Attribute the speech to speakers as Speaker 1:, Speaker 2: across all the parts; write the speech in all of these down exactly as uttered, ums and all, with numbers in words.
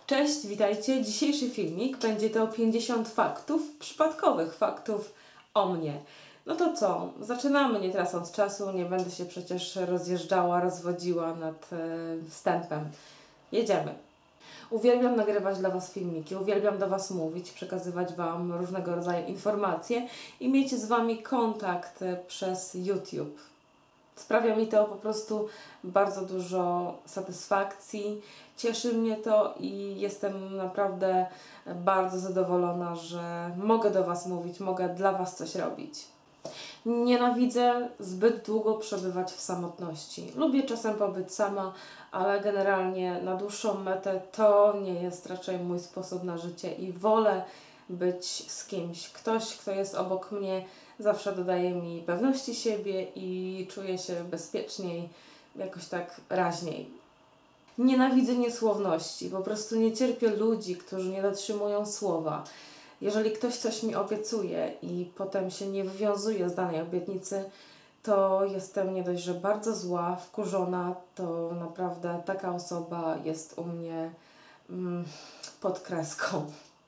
Speaker 1: Cześć, witajcie. Dzisiejszy filmik będzie to pięćdziesiąt faktów, przypadkowych faktów o mnie. No to co? Zaczynamy, nie tracąc czasu, nie będę się przecież rozjeżdżała, rozwodziła nad e, wstępem. Jedziemy. Uwielbiam nagrywać dla Was filmiki, uwielbiam do Was mówić, przekazywać Wam różnego rodzaju informacje i mieć z Wami kontakt przez YouTube. Sprawia mi to po prostu bardzo dużo satysfakcji, cieszy mnie to i jestem naprawdę bardzo zadowolona, że mogę do Was mówić, mogę dla Was coś robić. Nienawidzę zbyt długo przebywać w samotności. Lubię czasem pobyć sama, ale generalnie na dłuższą metę to nie jest raczej mój sposób na życie i wolę być z kimś. Ktoś, kto jest obok mnie, zawsze dodaje mi pewności siebie i czuję się bezpieczniej, jakoś tak raźniej. Nienawidzę niesłowności, po prostu nie cierpię ludzi, którzy nie dotrzymują słowa. Jeżeli ktoś coś mi obiecuje i potem się nie wywiązuje z danej obietnicy, to jestem nie dość, że bardzo zła, wkurzona, to naprawdę taka osoba jest u mnie mm, pod kreską.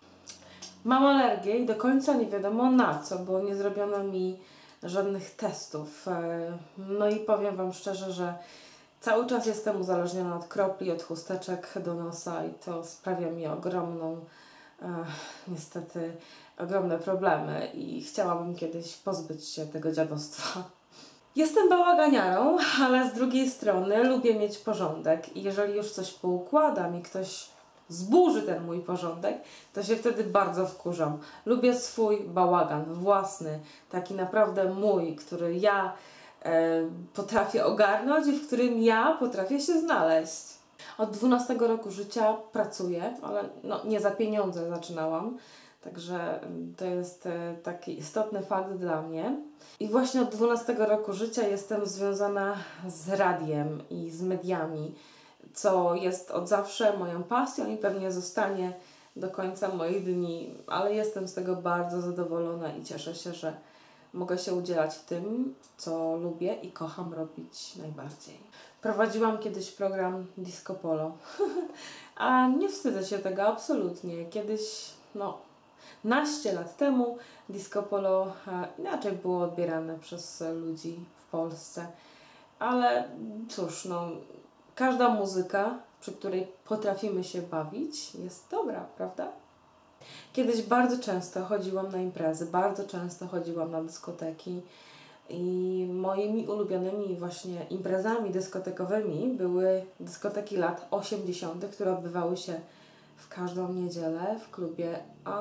Speaker 1: Mam alergię i do końca nie wiadomo na co, bo nie zrobiono mi żadnych testów. No i powiem Wam szczerze, że cały czas jestem uzależniona od kropli, od chusteczek do nosa i to sprawia mi ogromną, e, niestety, ogromne problemy i chciałabym kiedyś pozbyć się tego dziadostwa. Jestem bałaganiarą, ale z drugiej strony lubię mieć porządek i jeżeli już coś poukładam i ktoś zburzy ten mój porządek, to się wtedy bardzo wkurzam. Lubię swój bałagan, własny, taki naprawdę mój, który ja e, potrafię ogarnąć i w którym ja potrafię się znaleźć. Od dwunastego roku życia pracuję, ale no, nie za pieniądze zaczynałam, także to jest e, taki istotny fakt dla mnie. I właśnie od dwunastego roku życia jestem związana z radiem i z mediami, co jest od zawsze moją pasją i pewnie zostanie do końca moich dni, ale jestem z tego bardzo zadowolona i cieszę się, że mogę się udzielać w tym, co lubię i kocham robić najbardziej. Prowadziłam kiedyś program Disco Polo, a nie wstydzę się tego absolutnie. Kiedyś, no, naście lat temu Disco Polo inaczej było odbierane przez ludzi w Polsce, ale cóż, no, każda muzyka, przy której potrafimy się bawić, jest dobra, prawda? Kiedyś bardzo często chodziłam na imprezy, bardzo często chodziłam na dyskoteki i moimi ulubionymi właśnie imprezami dyskotekowymi były dyskoteki lat osiemdziesiątych, które odbywały się w każdą niedzielę w klubie,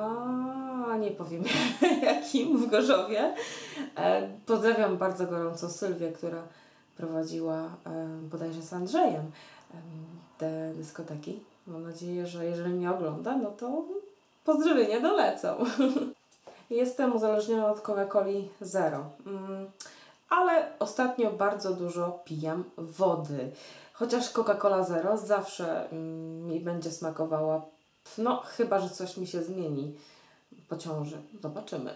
Speaker 1: a nie powiem jakim, w Gorzowie. Pozdrawiam bardzo gorąco Sylwię, która prowadziła bodajże z Andrzejem te dyskoteki. Mam nadzieję, że jeżeli mnie ogląda, no to pozdrowienia dolecą. Jestem uzależniona od Coca-Coli Zero, ale ostatnio bardzo dużo pijam wody. Chociaż Coca-Cola Zero zawsze mi będzie smakowała, no chyba, że coś mi się zmieni po ciąży. Zobaczymy.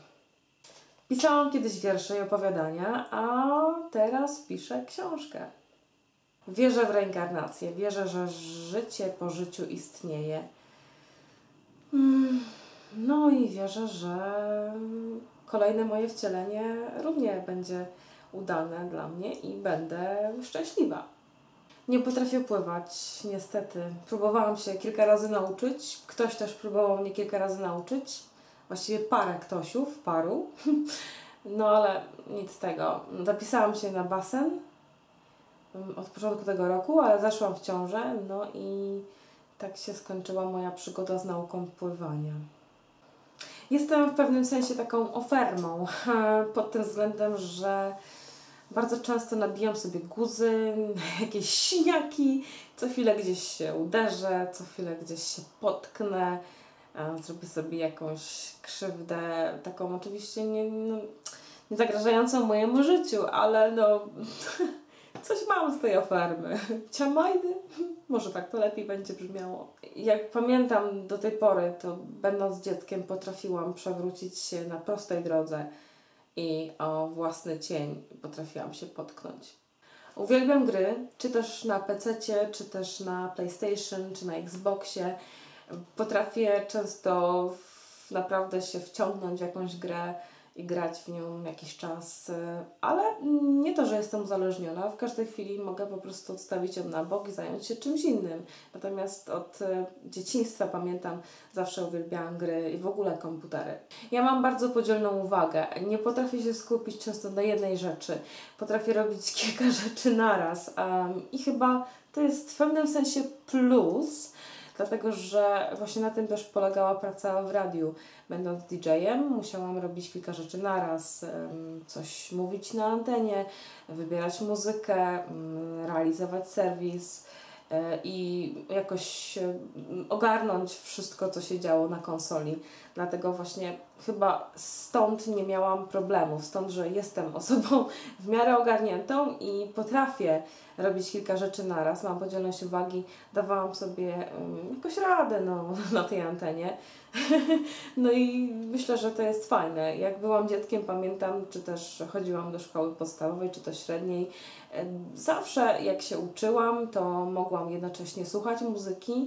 Speaker 1: Pisałam kiedyś wiersze i opowiadania, a teraz piszę książkę. Wierzę w reinkarnację, wierzę, że życie po życiu istnieje. No i wierzę, że kolejne moje wcielenie równie będzie udane dla mnie i będę szczęśliwa. Nie potrafię pływać, niestety. Próbowałam się kilka razy nauczyć, ktoś też próbował mnie kilka razy nauczyć. Właściwie parę ktośów, paru. No ale nic z tego. Zapisałam się na basen od początku tego roku, ale zaszłam w ciążę, no i tak się skończyła moja przygoda z nauką pływania. Jestem w pewnym sensie taką ofermą, pod tym względem, że bardzo często nabijam sobie guzy, jakieś siniaki, co chwilę gdzieś się uderzę, co chwilę gdzieś się potknę, zrobię sobie jakąś krzywdę, taką oczywiście nie, no, nie zagrażającą mojemu życiu, ale no coś mam z tej ofermy. Ciamajdy? Może tak to lepiej będzie brzmiało. Jak pamiętam do tej pory, to będąc dzieckiem potrafiłam przewrócić się na prostej drodze i o własny cień potrafiłam się potknąć. Uwielbiam gry, czy też na pececie, czy też na PlayStation, czy na Xboxie. Potrafię często w, naprawdę się wciągnąć w jakąś grę i grać w nią jakiś czas, ale nie to, że jestem uzależniona. W każdej chwili mogę po prostu odstawić ją na bok i zająć się czymś innym. Natomiast od dzieciństwa pamiętam, zawsze uwielbiałam gry i w ogóle komputery. Ja mam bardzo podzielną uwagę. Nie potrafię się skupić często na jednej rzeczy. Potrafię robić kilka rzeczy naraz um, i chyba to jest w pewnym sensie plus, dlatego że właśnie na tym też polegała praca w radiu. Będąc didżejem musiałam robić kilka rzeczy naraz, coś mówić na antenie, wybierać muzykę, realizować serwis i jakoś ogarnąć wszystko, co się działo na konsoli. Dlatego właśnie chyba stąd nie miałam problemów, stąd, że jestem osobą w miarę ogarniętą i potrafię robić kilka rzeczy naraz, mam podzielność uwagi, dawałam sobie um, jakoś radę no, na tej antenie. No i myślę, że to jest fajne. Jak byłam dzieckiem, pamiętam, czy też chodziłam do szkoły podstawowej, czy to średniej, zawsze jak się uczyłam, to mogłam jednocześnie słuchać muzyki,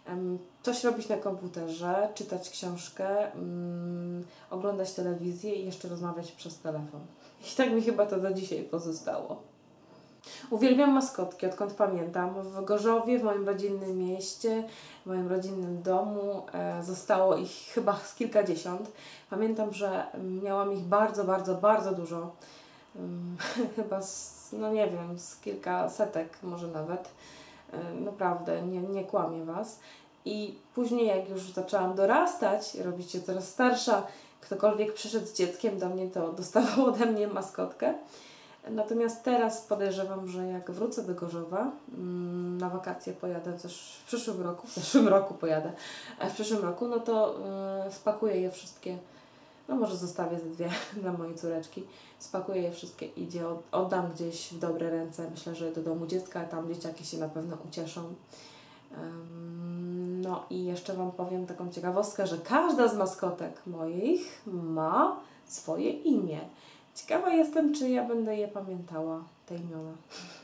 Speaker 1: coś robić na komputerze, czytać książkę, um, oglądać telewizję i jeszcze rozmawiać przez telefon. I tak mi chyba to do dzisiaj pozostało. Uwielbiam maskotki, odkąd pamiętam. W Gorzowie, w moim rodzinnym mieście, w moim rodzinnym domu e, zostało ich chyba z kilkadziesiąt. Pamiętam, że miałam ich bardzo, bardzo, bardzo dużo. Um, chyba, z, no nie wiem, z kilka setek może nawet. E, naprawdę, nie, nie kłamię Was. I później jak już zaczęłam dorastać, robić się coraz starsza, ktokolwiek przyszedł z dzieckiem do mnie, to dostawał ode mnie maskotkę. Natomiast teraz podejrzewam, że jak wrócę do Gorzowa, na wakacje pojadę też w przyszłym roku, w zeszłym roku pojadę, a w przyszłym roku, no to yy, spakuję je wszystkie, no może zostawię ze dwie dla mojej córeczki, spakuję je wszystkie i idzie, oddam gdzieś w dobre ręce, myślę, że do domu dziecka, tam dzieciaki się na pewno ucieszą. Yy, no i jeszcze Wam powiem taką ciekawostkę, że każda z maskotek moich ma swoje imię. Ciekawa jestem, czy ja będę je pamiętała, te imiona.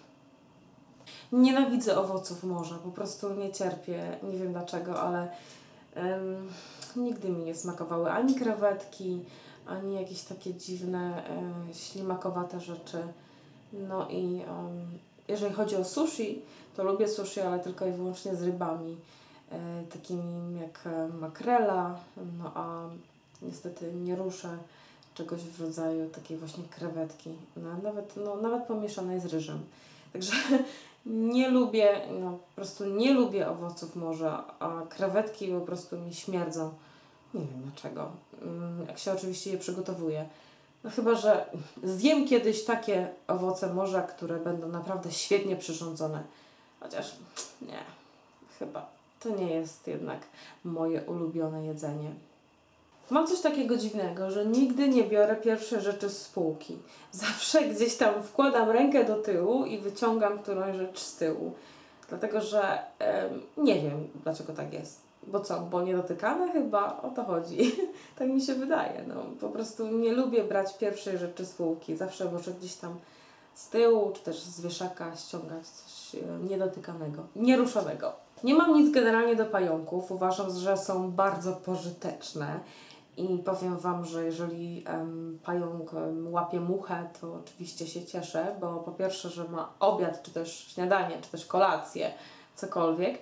Speaker 1: Nienawidzę owoców morza, po prostu nie cierpię, nie wiem dlaczego, ale um, nigdy mi nie smakowały ani krewetki, ani jakieś takie dziwne, e, ślimakowate rzeczy. No i um, jeżeli chodzi o sushi, to lubię sushi, ale tylko i wyłącznie z rybami, e, takimi jak makrela, no a niestety nie ruszę czegoś w rodzaju takiej właśnie krewetki, no, nawet, no, nawet pomieszanej z ryżem. Także nie lubię, no po prostu nie lubię owoców morza, a krewetki po prostu mi śmierdzą. Nie wiem dlaczego. Jak się oczywiście je przygotowuje. No chyba, że zjem kiedyś takie owoce morza, które będą naprawdę świetnie przyrządzone. Chociaż nie, chyba to nie jest jednak moje ulubione jedzenie. Mam coś takiego dziwnego, że nigdy nie biorę pierwszej rzeczy z półki. Zawsze gdzieś tam wkładam rękę do tyłu i wyciągam którąś rzecz z tyłu. Dlatego, że em, nie wiem dlaczego tak jest. Bo co, bo niedotykane chyba? O to chodzi. Tak mi się wydaje. No, po prostu nie lubię brać pierwszej rzeczy z półki. Zawsze muszę gdzieś tam z tyłu, czy też z wieszaka ściągać coś e, niedotykanego, nieruszonego. Nie mam nic generalnie do pająków. Uważam, że są bardzo pożyteczne. I powiem Wam, że jeżeli um, pająk um, łapie muchę, to oczywiście się cieszę, bo po pierwsze, że ma obiad, czy też śniadanie, czy też kolację, cokolwiek,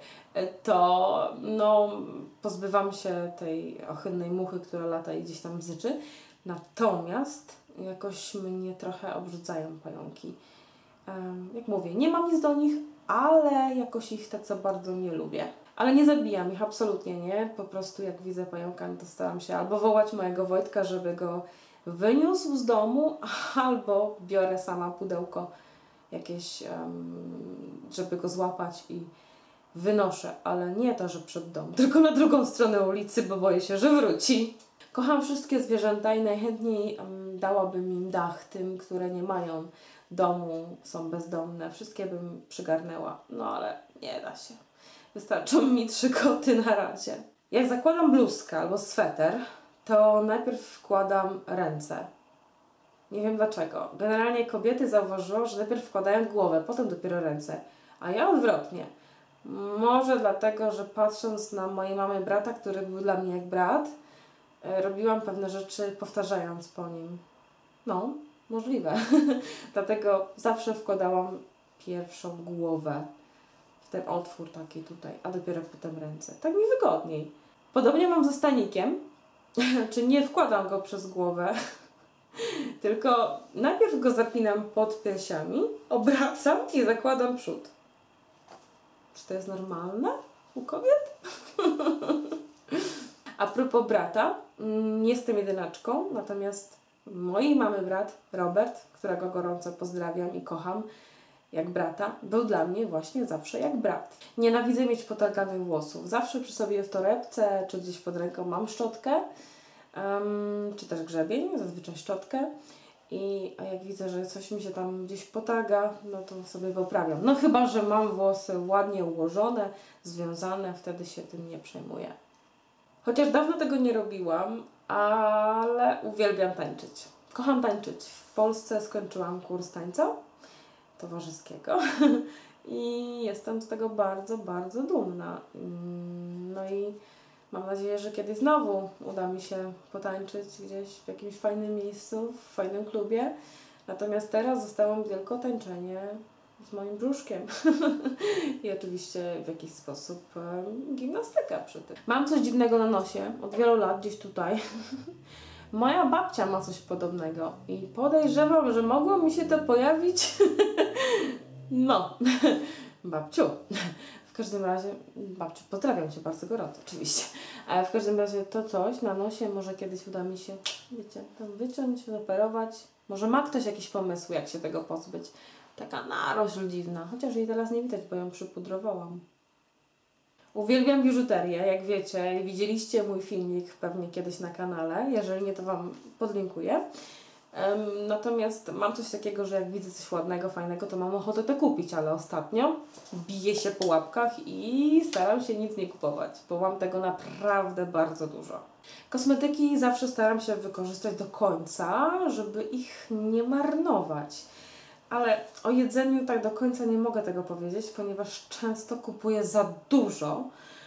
Speaker 1: to no, pozbywam się tej ohydnej muchy, która lata i gdzieś tam bzyczy. Natomiast jakoś mnie trochę obrzydzają pająki. Um, jak mówię, nie mam nic do nich, ale jakoś ich tak za bardzo nie lubię. Ale nie zabijam ich, absolutnie nie. Po prostu jak widzę pająka, to staram się albo wołać mojego Wojtka, żeby go wyniósł z domu, albo biorę sama pudełko jakieś, um, żeby go złapać i wynoszę. Ale nie to, że przed dom, tylko na drugą stronę ulicy, bo boję się, że wróci. Kocham wszystkie zwierzęta i najchętniej um, dałabym im dach tym, które nie mają domu, są bezdomne. Wszystkie bym przygarnęła, no ale nie da się. Wystarczą mi trzy koty na razie. Jak zakładam bluzkę albo sweter, to najpierw wkładam ręce. Nie wiem dlaczego. Generalnie kobiety zauważyłam, że najpierw wkładają głowę, potem dopiero ręce, a ja odwrotnie. Może dlatego, że patrząc na mojej mamy brata, który był dla mnie jak brat, robiłam pewne rzeczy powtarzając po nim. No, możliwe. Dlatego zawsze wkładałam pierwszą głowę w ten otwór taki tutaj, a dopiero potem ręce. Tak mi wygodniej. Podobnie mam ze stanikiem, czy nie wkładam go przez głowę, tylko najpierw go zapinam pod piersiami, obracam i zakładam przód. Czy to jest normalne u kobiet? A propos brata, jestem jedynaczką, natomiast mojej mamy brat, Robert, którego gorąco pozdrawiam i kocham jak brata, był dla mnie właśnie zawsze jak brat. Nienawidzę mieć potarganych włosów. Zawsze przy sobie w torebce czy gdzieś pod ręką mam szczotkę, um, czy też grzebień, zazwyczaj szczotkę. I a jak widzę, że coś mi się tam gdzieś potarga, no to sobie poprawiam. No chyba, że mam włosy ładnie ułożone, związane, wtedy się tym nie przejmuję. Chociaż dawno tego nie robiłam, ale uwielbiam tańczyć. Kocham tańczyć. W Polsce skończyłam kurs tańca towarzyskiego i jestem z tego bardzo, bardzo dumna. No i mam nadzieję, że kiedyś znowu uda mi się potańczyć gdzieś w jakimś fajnym miejscu, w fajnym klubie. Natomiast teraz zostało mi tylko tańczenie z moim brzuszkiem. I oczywiście w jakiś sposób um, gimnastyka przy tym. Mam coś dziwnego na nosie od wielu lat, gdzieś tutaj. Moja babcia ma coś podobnego i podejrzewam, że mogło mi się to pojawić. No, babciu. W każdym razie, babciu, pozdrawiam Cię bardzo gorąco, oczywiście. Ale w każdym razie to coś na nosie może kiedyś uda mi się, wiecie, tam wyciąć, operować. Może ma ktoś jakiś pomysł, jak się tego pozbyć. Taka narośl dziwna, chociaż jej teraz nie widać, bo ją przypudrowałam. Uwielbiam biżuterię, jak wiecie, widzieliście mój filmik pewnie kiedyś na kanale, jeżeli nie, to Wam podlinkuję. Um, natomiast mam coś takiego, że jak widzę coś ładnego, fajnego, to mam ochotę to kupić, ale ostatnio biję się po łapkach i staram się nic nie kupować, bo mam tego naprawdę bardzo dużo. Kosmetyki zawsze staram się wykorzystać do końca, żeby ich nie marnować. Ale o jedzeniu tak do końca nie mogę tego powiedzieć, ponieważ często kupuję za dużo.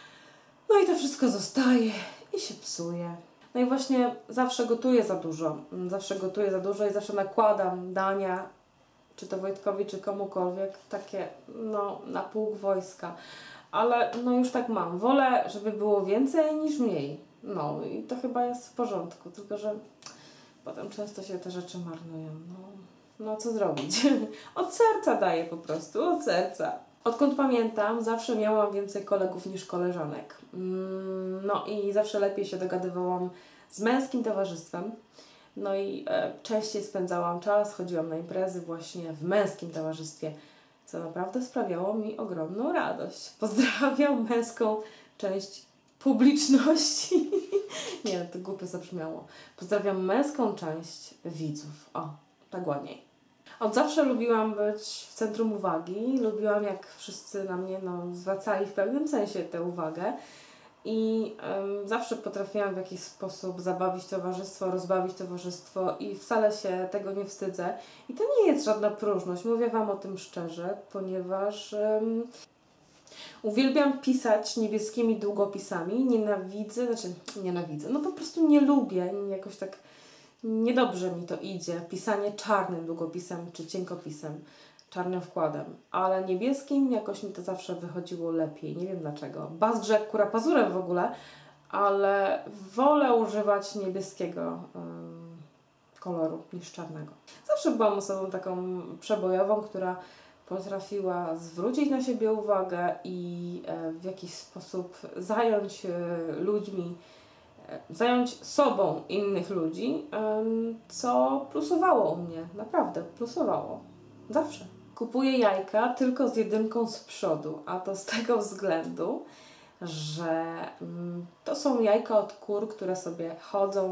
Speaker 1: No i to wszystko zostaje i się psuje. No i właśnie zawsze gotuję za dużo. Zawsze gotuję za dużo i zawsze nakładam dania, czy to Wojtkowi, czy komukolwiek, takie no na pół wojska. Ale no już tak mam. Wolę, żeby było więcej niż mniej. No i to chyba jest w porządku, tylko że potem często się te rzeczy marnują. No. No co zrobić? Od serca daję po prostu, od serca. Odkąd pamiętam, zawsze miałam więcej kolegów niż koleżanek. No i zawsze lepiej się dogadywałam z męskim towarzystwem. No i e, częściej spędzałam czas, chodziłam na imprezy właśnie w męskim towarzystwie, co naprawdę sprawiało mi ogromną radość. Pozdrawiam męską część publiczności. Nie, to głupio zabrzmiało. Pozdrawiam męską część widzów. O, tak ładniej. Od zawsze lubiłam być w centrum uwagi, lubiłam jak wszyscy na mnie no, zwracali w pewnym sensie tę uwagę i um, zawsze potrafiłam w jakiś sposób zabawić towarzystwo, rozbawić towarzystwo i wcale się tego nie wstydzę. I to nie jest żadna próżność, mówię Wam o tym szczerze, ponieważ um, uwielbiam pisać niebieskimi długopisami, nienawidzę, znaczy nienawidzę, no po prostu nie lubię, jakoś tak niedobrze mi to idzie, pisanie czarnym długopisem czy cienkopisem, czarnym wkładem, ale niebieskim jakoś mi to zawsze wychodziło lepiej, nie wiem dlaczego. Bazgrzek kura pazurem w ogóle, ale wolę używać niebieskiego um, koloru niż czarnego. Zawsze byłam osobą taką przebojową, która potrafiła zwrócić na siebie uwagę i e, w jakiś sposób zająć e, ludźmi, zająć sobą innych ludzi, co plusowało u mnie, naprawdę plusowało, zawsze. Kupuję jajka tylko z jedynką z przodu, a to z tego względu, że to są jajka od kur, które sobie chodzą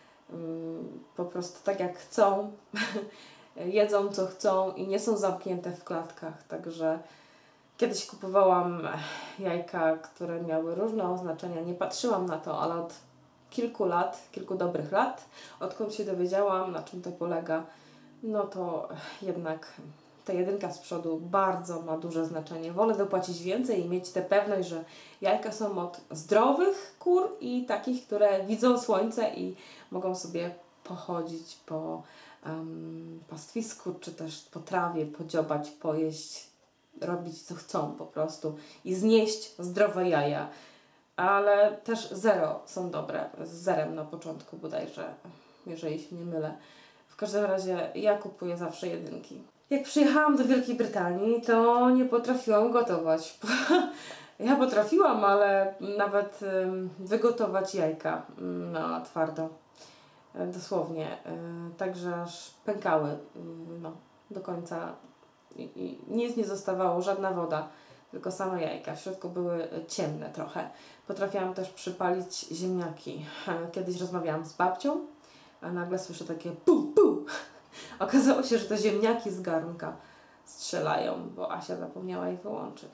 Speaker 1: po prostu tak jak chcą, jedzą co chcą i nie są zamknięte w klatkach, także kiedyś kupowałam jajka, które miały różne oznaczenia, nie patrzyłam na to, ale od kilku lat, kilku dobrych lat, odkąd się dowiedziałam, na czym to polega, no to jednak ta jedynka z przodu bardzo ma duże znaczenie. Wolę dopłacić więcej i mieć tę pewność, że jajka są od zdrowych kur i takich, które widzą słońce i mogą sobie pochodzić po um, pastwisku, czy też po trawie, podziobać, pojeść, robić co chcą po prostu i znieść zdrowe jaja. Ale też zero są dobre, z zerem na początku bodajże, jeżeli się nie mylę. W każdym razie ja kupuję zawsze jedynki. Jak przyjechałam do Wielkiej Brytanii, to nie potrafiłam gotować. Ja potrafiłam, ale nawet um, wygotować jajka na twardo. Dosłownie. Także aż pękały no, do końca. I, i nic nie zostawało, żadna woda, tylko same jajka. W środku były ciemne trochę. Potrafiłam też przypalić ziemniaki. Kiedyś rozmawiałam z babcią, a nagle słyszę takie pu, pu. Okazało się, że to ziemniaki z garnka strzelają, bo Asia zapomniała ich wyłączyć.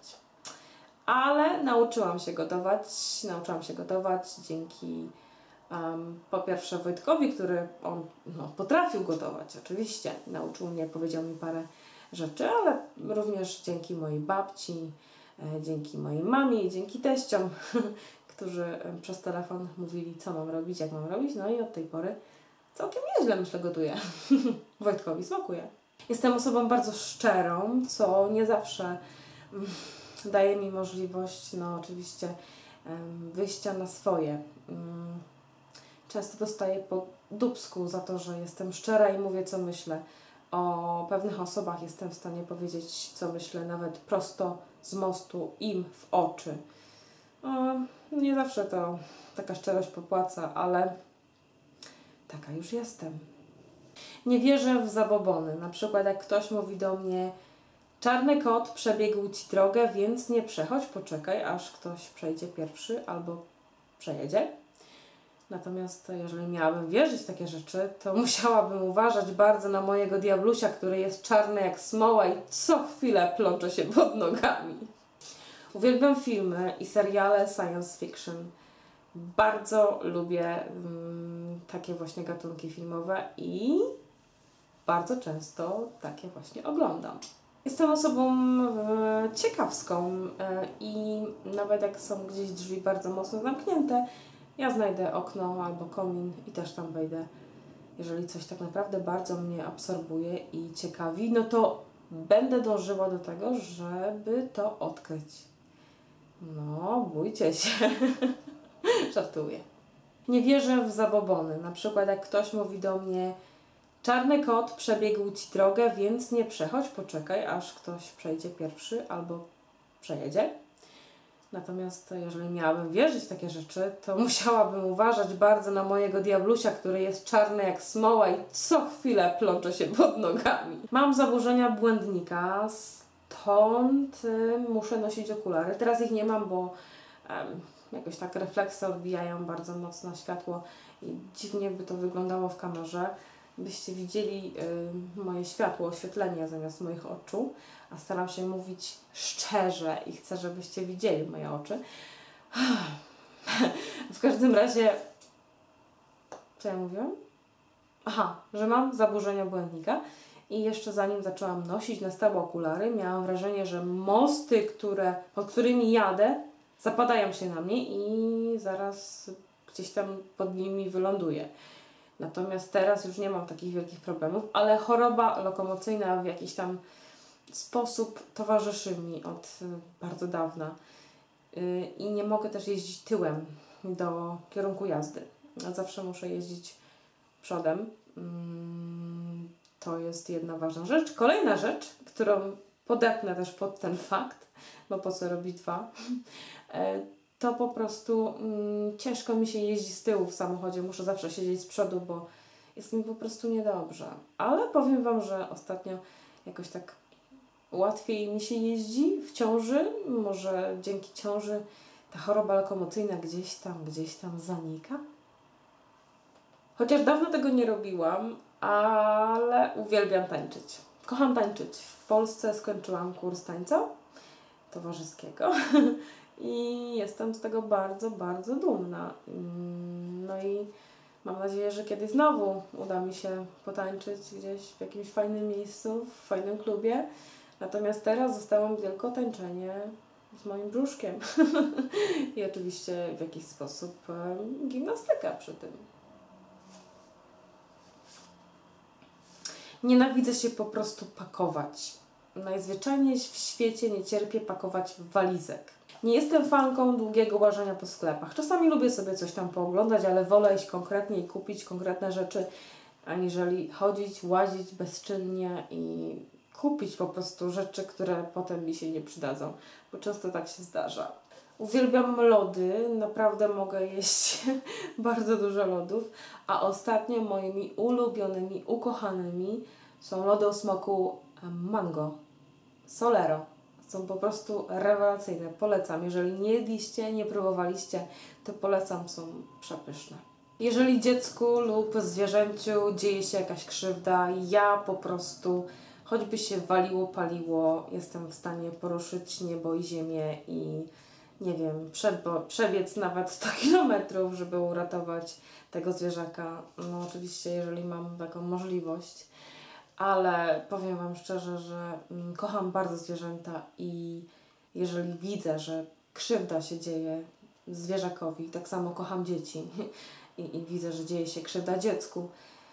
Speaker 1: Ale nauczyłam się gotować, nauczyłam się gotować dzięki um, po pierwsze Wojtkowi, który on no, potrafił gotować, oczywiście. Nauczył mnie, powiedział mi parę rzeczy, ale również dzięki mojej babci, e, dzięki mojej mamie i dzięki teściom, którzy przez telefon mówili, co mam robić, jak mam robić, no i od tej pory całkiem nieźle, myślę, gotuję. Wojtkowi smakuje. Jestem osobą bardzo szczerą, co nie zawsze mm, daje mi możliwość, no oczywiście, um, wyjścia na swoje. Um, często dostaję po dupsku za to, że jestem szczera i mówię, co myślę. O pewnych osobach jestem w stanie powiedzieć, co myślę, nawet prosto z mostu im w oczy. O, nie zawsze to taka szczerość popłaca, ale taka już jestem. Nie wierzę w zabobony. Na przykład jak ktoś mówi do mnie: czarny kot przebiegł Ci drogę, więc nie przechodź, poczekaj, aż ktoś przejdzie pierwszy albo przejedzie. Natomiast jeżeli miałabym wierzyć w takie rzeczy, to musiałabym uważać bardzo na mojego diablusia, który jest czarny jak smoła i co chwilę plącze się pod nogami. Uwielbiam filmy i seriale science fiction. Bardzo lubię um, takie właśnie gatunki filmowe i bardzo często takie właśnie oglądam. Jestem osobą e, ciekawską e, i nawet jak są gdzieś drzwi bardzo mocno zamknięte, ja znajdę okno albo komin i też tam wejdę. Jeżeli coś tak naprawdę bardzo mnie absorbuje i ciekawi, no to będę dążyła do tego, żeby to odkryć. No, bójcie się. Żartuję. Nie wierzę w zabobony. Na przykład jak ktoś mówi do mnie: czarny kot przebiegł Ci drogę, więc nie przechodź, poczekaj, aż ktoś przejdzie pierwszy albo przejedzie. Natomiast jeżeli miałabym wierzyć w takie rzeczy, to musiałabym uważać bardzo na mojego diablusia, który jest czarny jak smoła i co chwilę plącze się pod nogami. Mam zaburzenia błędnika, stąd y, muszę nosić okulary. Teraz ich nie mam, bo um, jakoś tak refleksy odbijają bardzo mocno światło i dziwnie by to wyglądało w kamerze. Byście widzieli y, moje światło, oświetlenie zamiast moich oczu, a staram się mówić szczerze i chcę, żebyście widzieli moje oczy. W każdym razie, co ja mówiłam? Aha, że mam zaburzenia błędnika i jeszcze zanim zaczęłam nosić na stałe okulary, miałam wrażenie, że mosty, które, pod którymi jadę, zapadają się na mnie i zaraz gdzieś tam pod nimi wyląduję. Natomiast teraz już nie mam takich wielkich problemów, ale choroba lokomocyjna w jakiś tam sposób towarzyszy mi od bardzo dawna. Yy, I nie mogę też jeździć tyłem do kierunku jazdy. Zawsze muszę jeździć przodem. Yy, to jest jedna ważna rzecz. Kolejna rzecz, którą podepnę też pod ten fakt, bo po co robić dwa, yy, to po prostu mm, ciężko mi się jeździ z tyłu w samochodzie. Muszę zawsze siedzieć z przodu, bo jest mi po prostu niedobrze. Ale powiem Wam, że ostatnio jakoś tak łatwiej mi się jeździ w ciąży. Może dzięki ciąży ta choroba lokomocyjna gdzieś tam, gdzieś tam zanika. Chociaż dawno tego nie robiłam, ale uwielbiam tańczyć. Kocham tańczyć. W Polsce skończyłam kurs tańca towarzyskiego. I jestem z tego bardzo, bardzo dumna. No i mam nadzieję, że kiedyś znowu uda mi się potańczyć gdzieś w jakimś fajnym miejscu, w fajnym klubie. Natomiast teraz zostało mi tylko tańczenie z moim brzuszkiem. I oczywiście w jakiś sposób e, gimnastyka przy tym. Nienawidzę się po prostu pakować. Najzwyczajniej w świecie nie cierpię pakować walizek. Nie jestem fanką długiego łażenia po sklepach. Czasami lubię sobie coś tam pooglądać, ale wolę iść konkretnie i kupić konkretne rzeczy, aniżeli chodzić, łazić bezczynnie i kupić po prostu rzeczy, które potem mi się nie przydadzą, bo często tak się zdarza. Uwielbiam lody, naprawdę mogę jeść bardzo dużo lodów, a ostatnio moimi ulubionymi, ukochanymi są lody o smaku mango, Solero. Są po prostu rewelacyjne, polecam. Jeżeli nie jedliście, nie próbowaliście, to polecam, są przepyszne. Jeżeli dziecku lub zwierzęciu dzieje się jakaś krzywda, ja po prostu, choćby się waliło, paliło, jestem w stanie poruszyć niebo i ziemię i nie wiem, przebo- przebiec nawet sto kilometrów, żeby uratować tego zwierzaka. No oczywiście, jeżeli mam taką możliwość. Ale powiem Wam szczerze, że mm, kocham bardzo zwierzęta i jeżeli widzę, że krzywda się dzieje zwierzakowi, tak samo kocham dzieci i, i widzę, że dzieje się krzywda dziecku,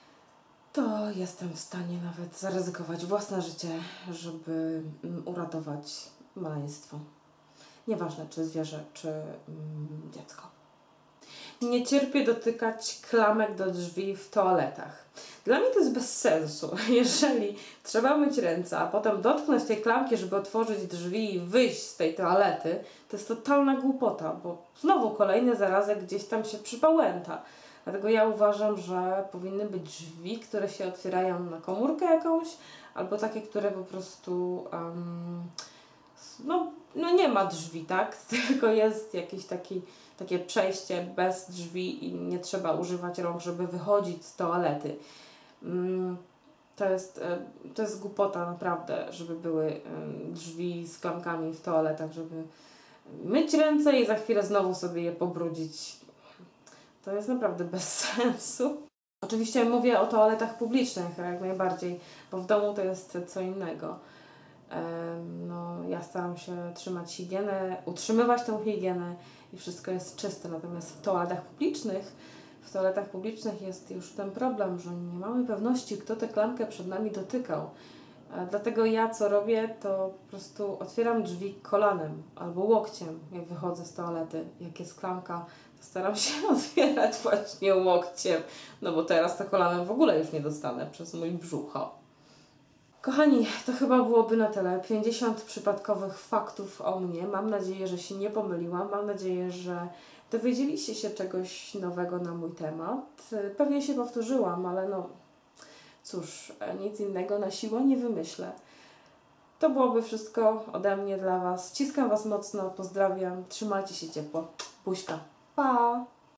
Speaker 1: to jestem w stanie nawet zaryzykować własne życie, żeby mm, uratować maleństwo. Nieważne, czy zwierzę, czy mm, dziecko. Nie cierpię dotykać klamek do drzwi w toaletach. Dla mnie to jest bez sensu. Jeżeli trzeba myć ręce, a potem dotknąć tej klamki, żeby otworzyć drzwi i wyjść z tej toalety, to jest totalna głupota, bo znowu kolejny zarazek gdzieś tam się przypałęta. Dlatego ja uważam, że powinny być drzwi, które się otwierają na komórkę jakąś, albo takie, które po prostu um, no, no nie ma drzwi, tak? Tylko jest jakieś taki, takie przejście bez drzwi i nie trzeba używać rąk, żeby wychodzić z toalety. To jest, to jest głupota naprawdę, żeby były drzwi z klamkami w toaletach, żeby myć ręce i za chwilę znowu sobie je pobrudzić. To jest naprawdę bez sensu. Oczywiście mówię o toaletach publicznych jak najbardziej, bo w domu to jest co innego. No, ja staram się trzymać higienę, utrzymywać tą higienę i wszystko jest czyste. Natomiast w toaletach publicznych, w toaletach publicznych jest już ten problem, że nie mamy pewności, kto tę klamkę przed nami dotykał. Dlatego ja co robię, to po prostu otwieram drzwi kolanem albo łokciem, jak wychodzę z toalety. Jak jest klamka, to staram się otwierać właśnie łokciem, no bo teraz to kolanem w ogóle już nie dostanę przez mój brzucho. Kochani, to chyba byłoby na tyle. pięćdziesiąt przypadkowych faktów o mnie. Mam nadzieję, że się nie pomyliłam. Mam nadzieję, że dowiedzieliście się czegoś nowego na mój temat. Pewnie się powtórzyłam, ale no cóż, nic innego na siłę nie wymyślę. To byłoby wszystko ode mnie dla Was. Ściskam Was mocno, pozdrawiam, trzymajcie się ciepło. Buźka. Pa!